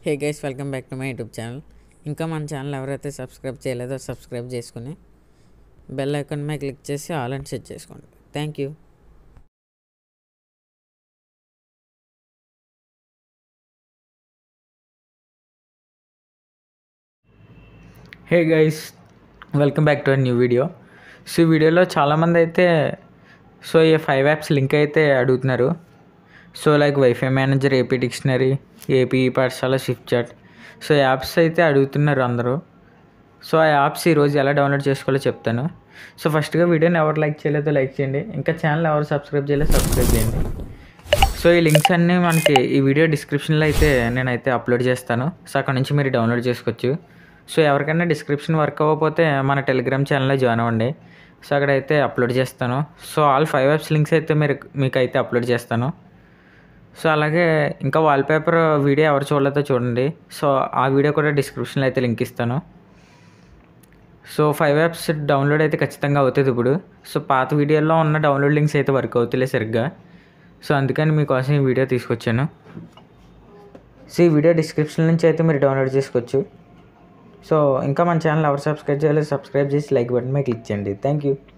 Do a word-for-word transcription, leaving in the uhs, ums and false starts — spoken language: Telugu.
Hey guys, welcome back to my YouTube channel. ఇంకా మన ఛానల్ ఎవరైతే సబ్స్క్రైబ్ చేయలేదో సబ్స్క్రైబ్ చేసుకుని బెల్ ఐకాన్ మీద క్లిక్ చేసి ఆల్ అండ్ సెట్ చేసుకోండి. Thank you. Hey guys, welcome back to a new video. So ఈ వీడియోలో చాలామంది అయితే సో ఈ ఫైవ్ యాప్స్ లింక్ అయితే అడుగుతున్నారు. So like WiFi manager, AP dictionary, AP Pathashala, shift chat. So apps అయితే అడుగుతున్నారు అందరూ. సో ఆ యాప్స్ ఈరోజు ఎలా డౌన్లోడ్ చేసుకోవాలో చెప్తాను. సో ఫస్ట్గా వీడియోని ఎవరు లైక్ చేయలేదో లైక్ చేయండి, ఇంకా ఛానల్ ఎవరు సబ్స్క్రైబ్ చేయలేదో సబ్స్క్రైబ్ చేయండి. సో ఈ లింక్స్ అన్నీ మనకి ఈ వీడియో డిస్క్రిప్షన్లో అయితే నేనైతే అప్లోడ్ చేస్తాను. సో అక్కడ నుంచి మీరు డౌన్లోడ్ చేసుకోవచ్చు. సో ఎవరికైనా డిస్క్రిప్షన్ వర్క్ అవ్వకపోతే మన టెలిగ్రామ్ ఛానల్లో జాయిన్ అవ్వండి. సో అక్కడైతే అప్లోడ్ చేస్తాను. So all five apps links అయితే మీరు మీకు అయితే అప్లోడ్ చేస్తాను. సో అలాగే ఇంకా వాల్పేపర్ వీడియో ఎవరు చూడలేదో చూడండి. సో ఆ వీడియో కూడా డిస్క్రిప్షన్లో అయితే లింక్ ఇస్తాను. సో ఫైవ్ యాప్స్ డౌన్లోడ్ అయితే ఖచ్చితంగా అవుతుంది ఇప్పుడు. సో పాత వీడియోలో ఉన్న డౌన్లోడ్ లింక్స్ అయితే వర్క్ అవుతలే సరిగ్గా. సో అందుకని మీకోసం ఈ వీడియో తీసుకొచ్చాను. సో ఈ వీడియో డిస్క్రిప్షన్ నుంచి అయితే మీరు డౌన్లోడ్ చేసుకోవచ్చు. సో ఇంకా మన ఛానల్ ఎవరు సబ్స్క్రైబ్ చేయాలి, సబ్స్క్రైబ్ చేసి లైక్ బటన్ మీద క్లిక్ చేయండి. Thank you.